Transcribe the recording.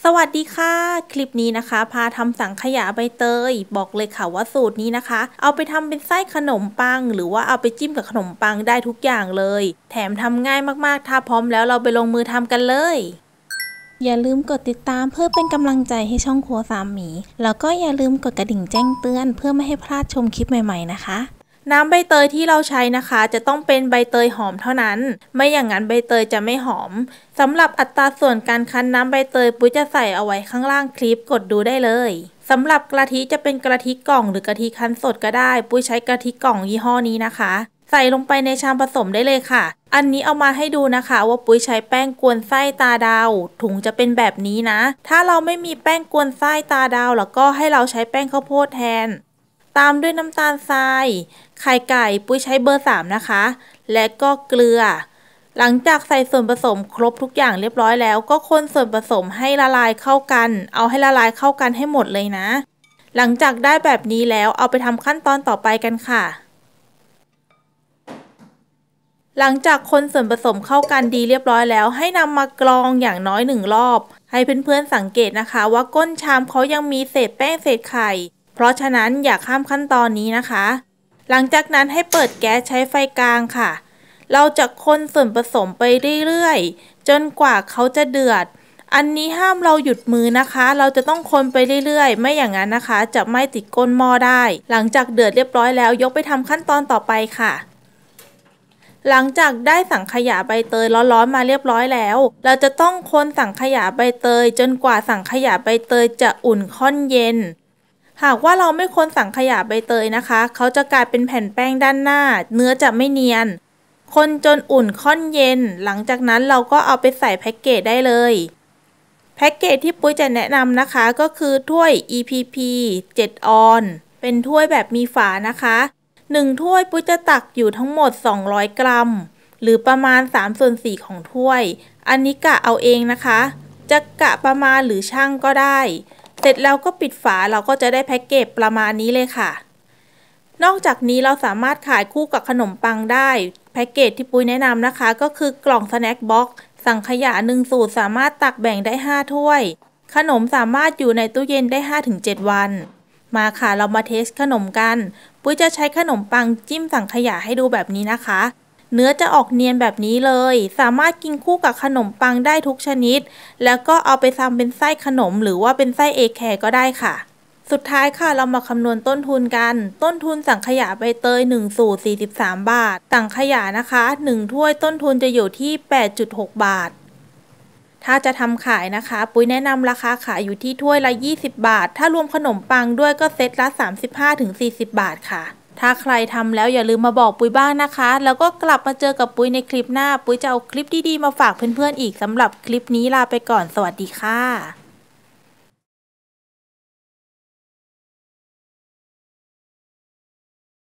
สวัสดีค่ะคลิปนี้นะคะพาทำสังขยาใบเตยบอกเลยค่ะว่าสูตรนี้นะคะเอาไปทำเป็นไส้ขนมปังหรือว่าเอาไปจิ้มกับขนมปังได้ทุกอย่างเลยแถมทำง่ายมากๆถ้าพร้อมแล้วเราไปลงมือทำกันเลยอย่าลืมกดติดตามเพื่อเป็นกำลังใจให้ช่องครัวสามหมีแล้วก็อย่าลืมกดกระดิ่งแจ้งเตือนเพื่อไม่ให้พลาดชมคลิปใหม่ๆนะคะน้ำใบเตยที่เราใช้นะคะจะต้องเป็นใบเตยหอมเท่านั้นไม่อย่างนั้นใบเตยจะไม่หอมสำหรับอัตราส่วนการคั้นน้ำใบเตยปุ้ยจะใส่เอาไว้ข้างล่างคลิปกดดูได้เลยสำหรับกะทิจะเป็นกะทิกล่องหรือกะทิคั้นสดก็ได้ปุ้ยใช้กะทิกล่องยี่ห้อนี้นะคะใส่ลงไปในชามผสมได้เลยค่ะอันนี้เอามาให้ดูนะคะว่าปุ้ยใช้แป้งกวนไส้ตาดาวถุงจะเป็นแบบนี้นะถ้าเราไม่มีแป้งกวนไส้ตาดาวแล้วก็ให้เราใช้แป้งข้าวโพดแทนตามด้วยน้ำตาลทรายไข่ไก่ปุ้ยใช้เบอร์3นะคะและก็เกลือหลังจากใส่ส่วนผสมครบทุกอย่างเรียบร้อยแล้วก็คนส่วนผสมให้ละลายเข้ากันเอาให้ละลายเข้ากันให้หมดเลยนะหลังจากได้แบบนี้แล้วเอาไปทำขั้นตอนต่อไปกันค่ะหลังจากคนส่วนผสมเข้ากันดีเรียบร้อยแล้วให้นำมากรองอย่างน้อย1 รอบให้เพื่อนๆสังเกตนะคะว่าก้นชามเขายังมีเศษแป้งเศษไข่เพราะฉะนั้นอย่าข้ามขั้นตอนนี้นะคะหลังจากนั้นให้เปิดแก๊สใช้ไฟกลางค่ะเราจะคนส่วนผสมไปเรื่อยๆจนกว่าเขาจะเดือดอันนี้ห้ามเราหยุดมือนะคะเราจะต้องคนไปเรื่อยๆไม่อย่างนั้นนะคะจะไม่ติดก้นหม้อได้หลังจากเดือดเรียบร้อยแล้วยกไปทำขั้นตอนต่อไปค่ะหลังจากได้สังขยาใบเตยร้อนๆมาเรียบร้อยแล้วเราจะต้องคนสังขยาใบเตยจนกว่าสังขยาใบเตยจะอุ่นค่อนเย็นหากว่าเราไม่คนสังขยาใบเตยนะคะเขาจะกลายเป็นแผ่นแป้งด้านหน้าเนื้อจะไม่เนียนคนจนอุ่นค่อนเย็นหลังจากนั้นเราก็เอาไปใส่แพ็กเกจได้เลยแพ็กเกจที่ปุ้ยจะแนะนำนะคะก็คือถ้วย EPP 7 ออนเป็นถ้วยแบบมีฝานะคะ1 ถ้วยปุ้ยจะตักอยู่ทั้งหมด200 กรัมหรือประมาณ3/4ของถ้วยอันนี้กะเอาเองนะคะจะกะประมาณหรือชั่งก็ได้เสร็จแล้วก็ปิดฝาเราก็จะได้แพ็กเกจประมาณนี้เลยค่ะนอกจากนี้เราสามารถขายคู่กับขนมปังได้แพ็กเกจที่ปุ้ยแนะนำนะคะก็คือกล่องสแน็คบ็อกซ์สังขยา1 สูตรสามารถตักแบ่งได้5 ถ้วยขนมสามารถอยู่ในตู้เย็นได้ 5-7 วันมาค่ะเรามาเทสขนมกันปุ้ยจะใช้ขนมปังจิ้มสังขยาให้ดูแบบนี้นะคะเนื้อจะออกเนียนแบบนี้เลยสามารถกินคู่กับขนมปังได้ทุกชนิดแล้วก็เอาไปทำเป็นไส้ขนมหรือว่าเป็นไส้เอแคร์ก็ได้ค่ะสุดท้ายค่ะเรามาคำนวณต้นทุนกันต้นทุนสังขยาใบเตย1 สูตร43 บาทสังขยานะคะ1 ถ้วยต้นทุนจะอยู่ที่ 8.6 บาทถ้าจะทำขายนะคะปุ้ยแนะนำราคาขายอยู่ที่ถ้วยละ20 บาทถ้ารวมขนมปังด้วยก็เซตละ 35-40 บาทค่ะถ้าใครทำแล้วอย่าลืมมาบอกปุ้ยบ้างนะคะแล้วก็กลับมาเจอกับปุ้ยในคลิปหน้าปุ้ยจะเอาคลิปดีๆมาฝากเพื่อนๆอีกสำหรับคลิปนี้ลาไปก่อนสวัสดีค่ะ